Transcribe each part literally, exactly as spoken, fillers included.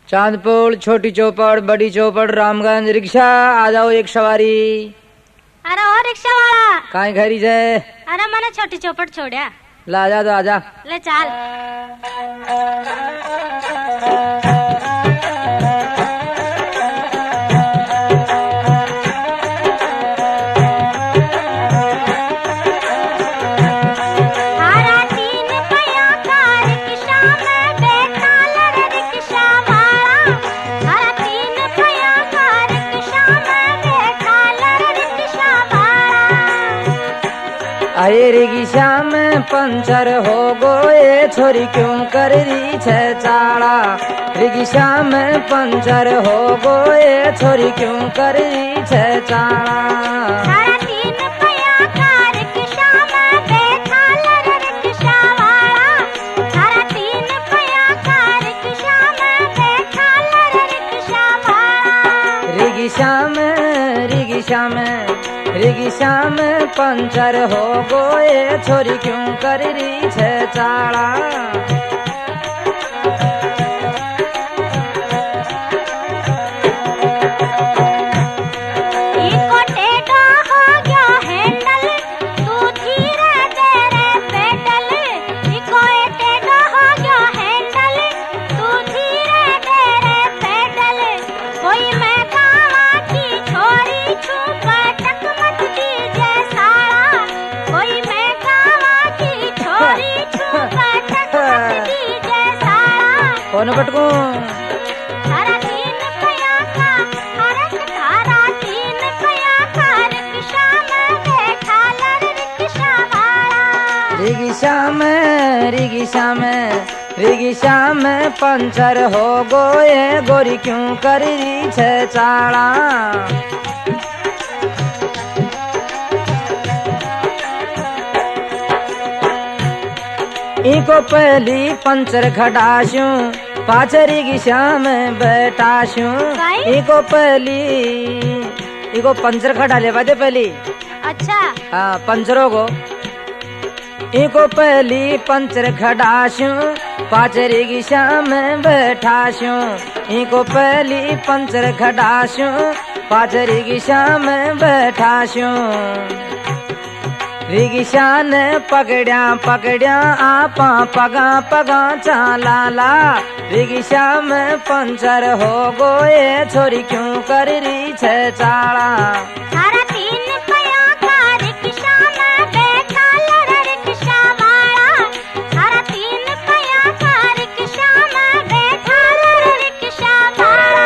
चांदपुर, छोटी चौपड़, बड़ी चौपड़, रामगंज। रिक्शा आ जाओ, एक सवारी। अरे ओ रिक्शा वाला कहीं घरी जे? अरे मैंने छोटी चौपड़ छोड़ा। ला जा तो आजा। ले चाल। अरे रिक्शा में पंचर हो गोए, छोरी क्यों कर रही छे चाड़ा। रिक्शा में पंचर हो गोए, छोरी क्यों कर रही छे चाड़ा। थारा तीन पहिया का रिक्शा में बैठा लर रिक्शा वाला। थारा तीन पहिया का रिक्शा में बैठा लर रिक्शा वाला। रिक्शा में रिक्शा में रिक्शा में पंचर हो गोए, छोरी क्यों कर रही छे चाड़ा। इको टेढ़ा हो गया हैंडल, तू धीरे दे रे पेडल। इको टेढ़ा हो गया हैंडल, तू धीरे दे रे पेडल। कोई मैं गावा की छोरी छू पटक मत दीजे साड़ा। कोई मैं गावा की छोरी छू पटक मत दीजे साड़ा। कौन पटकूं? थारा तीन पहिया का हरक, थारा तीन पहिया का रिक्शा में बैठा लर रिक्शा वाला। रिक्शा में रिक्शा में रिक्शा में पंचर हो गोए, गोरी क्यों कर रही छे चाड़ा। इको पहली पंचर खटाशूं, पाछे रिक्शा में बैठाशूं। इको पहली इको पंचर खटा ले बादे पहली। अच्छा हाँ, पंचरों को इको पहली पंचर खटाशूं, पाछे रिक्शा में बैठाशूं। इको पहली पंचर खटाशूं, पाछे रिक्शा में बैठाशूं। रिक्शा ने पकड़िया पकड़िया आपा पगा पगा चालाला। रिक्शा में पंचर हो गोए, छोरी क्यों कर रही छे चाड़ा। थारा तीन पहिया का रिक्शा में बैठा लर रिक्शा वाला। थारा तीन पहिया का रिक्शा में बैठा लर रिक्शा वाला।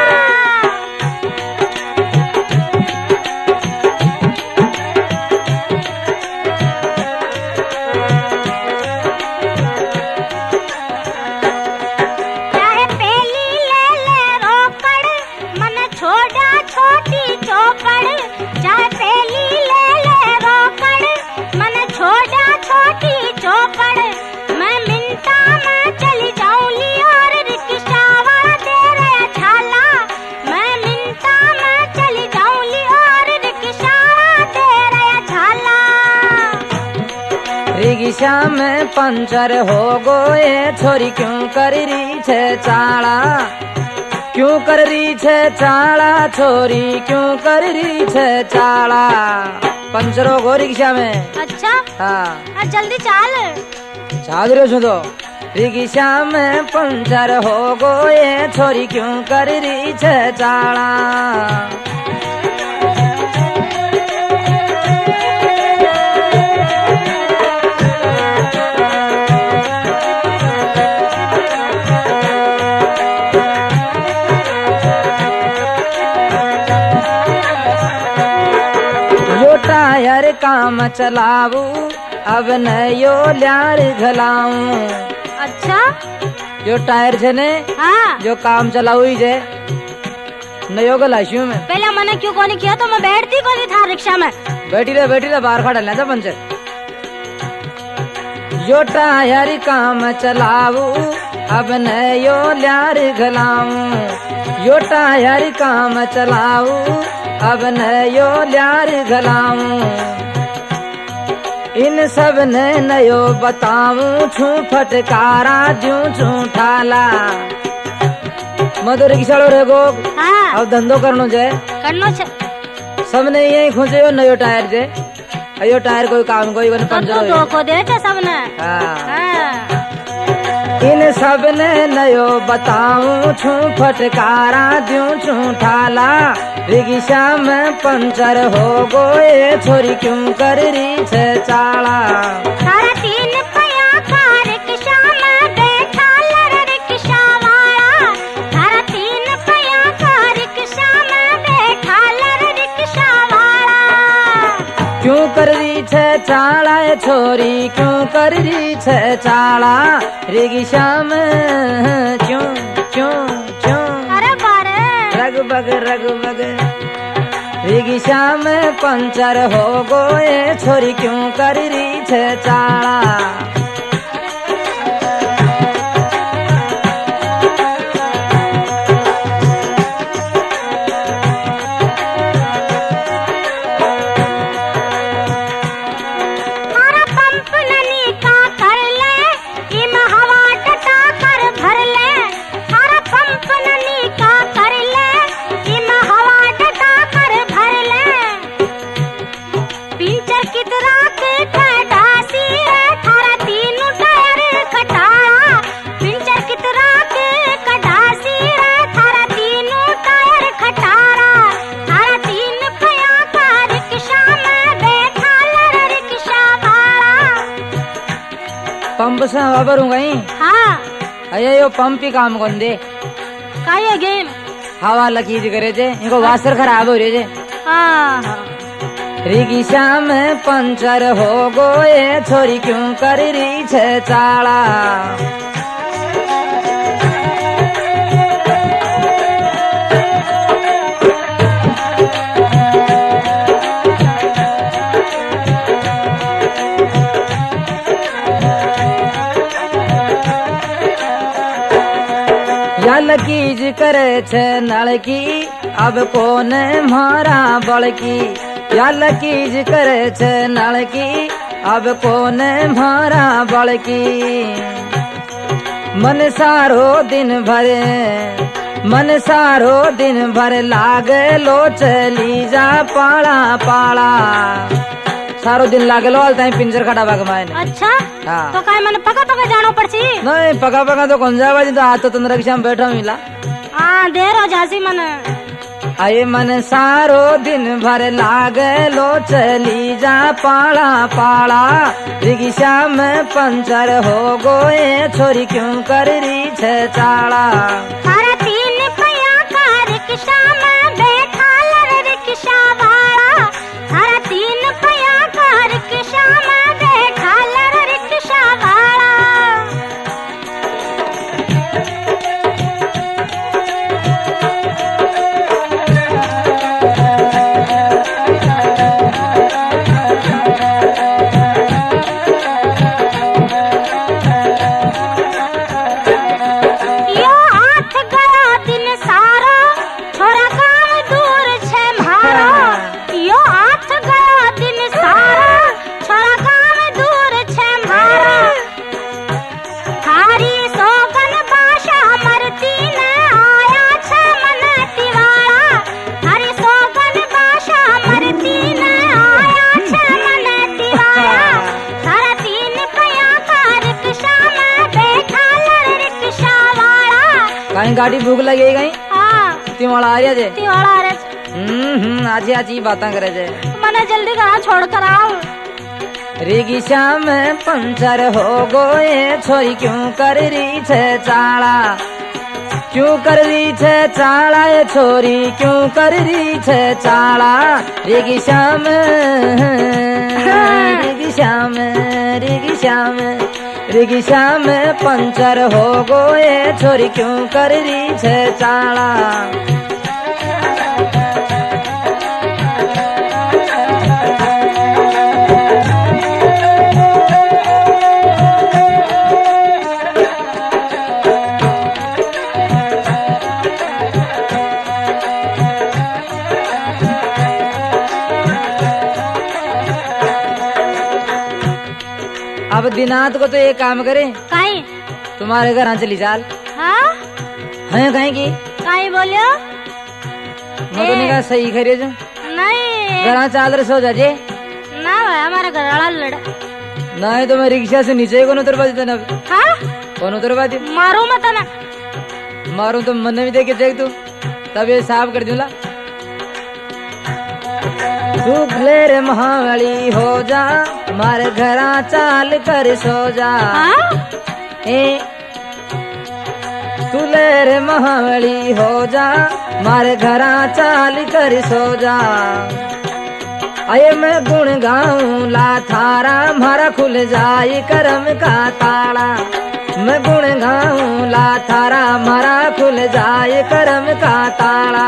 चाहे पेली ले ले रोकड़, मन छोड़ा छोटी चौपड़। चाहे पेली ले ले रोकड़, मन छोड़ा छोटी चौपड़। मैं मिनटा में चली जाऊंगी और रिक्शा वाला दे रहा झाला। मैं मिनटा में चली जाऊंगी और रिक्शा वाला दे रहा झाला। रिक्शा में पंचर हो गोए, छोरी क्यों कर रही छे चाड़ा। क्यों कर रही छे चाड़ा, छोरी क्यों कर रही छे चाड़ा। पंचर हो गो रिक्शा में। अच्छा हाँ, हाँ, जल्दी चाल। चाल रहे तो। रिक्शा में पंचर हो गोए, छोरी क्यों कर रही छे चाड़ा। यो टायर काम चलाऊ, अब नयो ल्यार घलाऊं। अच्छा जो टायर छे ने, हाँ, जो काम चलाऊ ही जे नयो गलाशू में। पहले मैंने क्यों कोनी किया तो मैं बैठती कोनी था रिक्शा में। बैठी रहे बैठी रहे बाहर खड़ा लेना पंचर। यो टायर काम चलाऊ, अब नयो ल्यार घलाऊं। यो टायर काम चलाऊ, अब नयो ल्यार घलाऊं। इन सब ने नयो बताऊं, छू फटकारा जू छू ठाला। मैं तो रिक्शाड़ो रे गो। हाँ अब धंधो करनो जे करनो छे सबने यही खुजे नयो टायर जे अयो टायर कोई काम कोई वन पंचर तो दो को दे छे सबने। हाँ हाँ इन सबने नयो बताऊं छू फटकारा दूं छू ठाला रिक्शा में पंचर हो गोए छोरी क्यों कर रही छे चाला। थारा तीन पैया का रिक्शा में बैठा लर रिक्शा वाला। थारा तीन पैया का रिक्शा में बैठा लर रिक्शा वाला। क्यों कर रही छे चाला ए छोरी क्यों कर रही छे चाला रिक्शा में क्यों क्यों क्यों। अरे बारे रग बग रग बग रिक्शा में पंचर हो गोए छोरी क्यों कर रही छे चाला। पंप से हवा भरूंगा ही। हाँ अये यो पंप ही काम कौन दे का ये गेम हवा लकीज करे जे इनको वासर खराब हो रहे जे। हाँ रिक्शा में पंचर हो गोए छोरी क्यों कर रही छे चाला। या लकीज करे छे नलकी अब कोने मारा बड़की। या लकीज करे छे नलकी अब कोने मारा बड़की। मन सारो दिन भरे मन सारो दिन भर लागे लो चली जा पाला पाला। सारो दिन लागे लो अलता पिंजर खड़ा बाग मायने। अच्छा हाँ। तो काय मन पका पका जानो पड़ची। नहीं पका पका तो कौन जावा जी तो आज तो तुम रिक्शा में बैठा मिला। हाँ देर हो जासी मन। आये मन सारो दिन भर लागे लो चली जा पाला पाला। रिक्शा में पंचर हो गोए छोरी क्यों कर रही छे चाला। थारा तीन पैया का रिक्शा में बैठा लर रिक्शा वाला। थारा तीन पैया का रिक्शा में बैठा लर रिक्शा वाला। यो हाथ गया दिन सारा छोरा गाँव दूर छे म्हारो। यो हाथ गया दिन सारा छोरा गाँव दूर छे म्हारो। थारी सोगन बाशा मरती ने आया छे मन तिवाड़ा। थारी सोगन बाशा मरती ने आया छे मन तिवाड़ा। थारा तीन पैया का रिक्शा में बैठा लर रिक्शा वाला। कहीं गाड़ी भूख लगी गई हाँ तिवाड़ा आ जे तिवाड़ा रे हम्म हम्म आजी आजी बातें करे जे। मने जल्दी करा छोड़ कर आओ। रिक्शा में पंचर हो गोए छोरी क्यों कर रही छे चाला। क्यों कर रही छे चाला ये छोरी क्यों कर रही छे चाला। रिक्शा में रिक्शा में रिक्शा में रिक्शा में पंचर हो गोए छोरी क्यों कर रही छे चाला। अब दिनात को तो ये काम करे काई तुम्हारे घर चली चाल। हाँ है कहीं की काई बोलियो मैं तो नहीं कहा सही खरी जो नहीं घर चादर सो जाजे ना भाई हमारा घर वाला लड़ा नहीं तो मैं रिक्शा से नीचे कौन उतरवा देता ना हाँ कौन उतरवा दे मारू मत ना मारू तो मन भी देखे देख तू तब ये साफ कर दूला तू रे महावली हो जा मारे घरा चाल कर सो जा हाँ? ए तू रे महावली हो जा मारे घरा चाल कर सो जा अये मैं गुण गाऊं ला थारा मारा खुल जाए करम का ताला मैं गुण गाऊं ला थारा मारा खुल जाए करम का ताला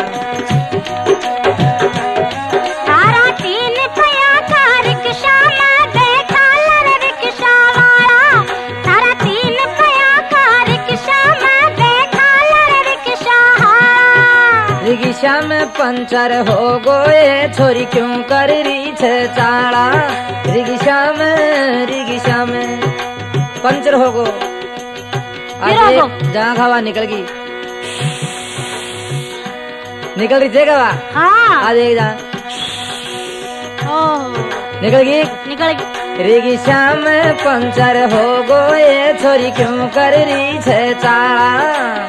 तारा तीन पैया का रिक्शा में बैठा लड़ रिक्शा वाला तारा तीन पैया का रिक्शा में बैठा लड़ रिक्शा रिक्शा में पंचर हो गए छोरी क्यों कर रही छे चाला रिक्शा में रिक्शा में पंचर हो गो जहाँ हवा निकल गई निकल रही जगह हाँ आज एक जा निकल गई निकल गई रिक्शा में पंचर हो गए छोरी क्यों कर रही छे चाला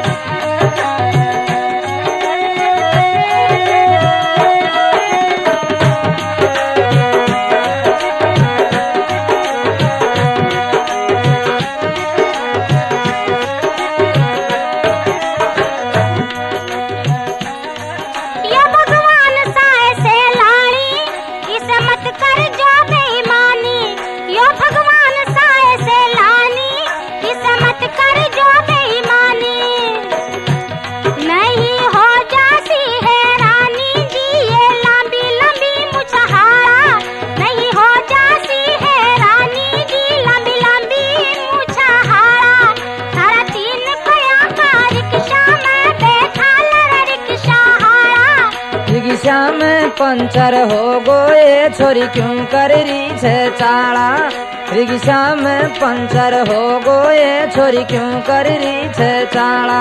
पंचर हो गए छोरी क्यों कर रही छे चाला रिक्शा में पंचर हो गए छोरी क्यों कर रही छे चाला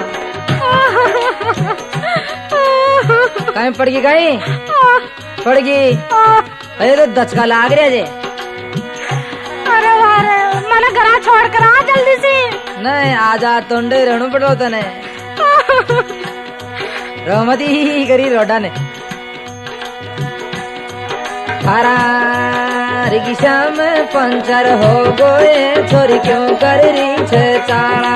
कहीं पड़ गई कहीं पड़ गई अरे तो दचका लाग रहा जे अरे वारे मना घरा छोड़ कर आ जल्दी से नहीं आजा तोंडे रहनु पड़ो तने रोमती करी रोडा ने थारा रिक्शा में पंचर हो गए छोरी क्यों कर रही छे चाला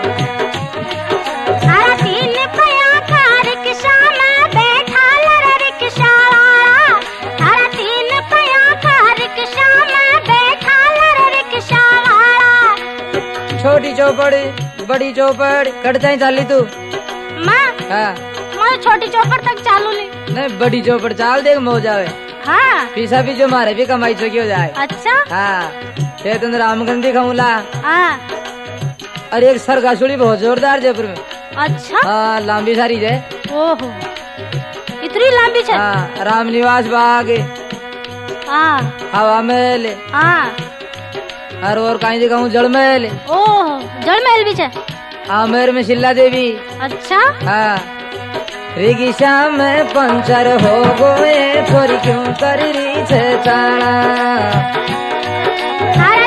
थारा तीन पैया का रिक्शा में बैठा लड़ रिक्शा वाला थारा तीन पैया का रिक्शा में बैठा लड़ रिक्शा वाला छोटी चौपड़ बड़ी चौपड़ कट जाए चाली तू माँ हाँ मैं छोटी चौपड़ तक चालू ली नहीं बड़ी चौपड़ चाल देख मो जावे हाँ पीछा भी जो मारे भी कमाई चौकी हो जाए अच्छा हाँ ये तुम रामगंधी खाऊला हाँ और एक सरगासुड़ी बहुत जोरदार जयपुर में अच्छा हाँ लंबी सारी है ओहो इतनी लंबी है हाँ रामनिवास बाग हाँ हवा महल हाँ और और कहीं दिखाऊं जल महल ओह जल महल भी है आमेर में शिला देवी अच्छा हाँ रिक्शा में पंचर हो गए छोरी क्यों कर रही छे चाला थारा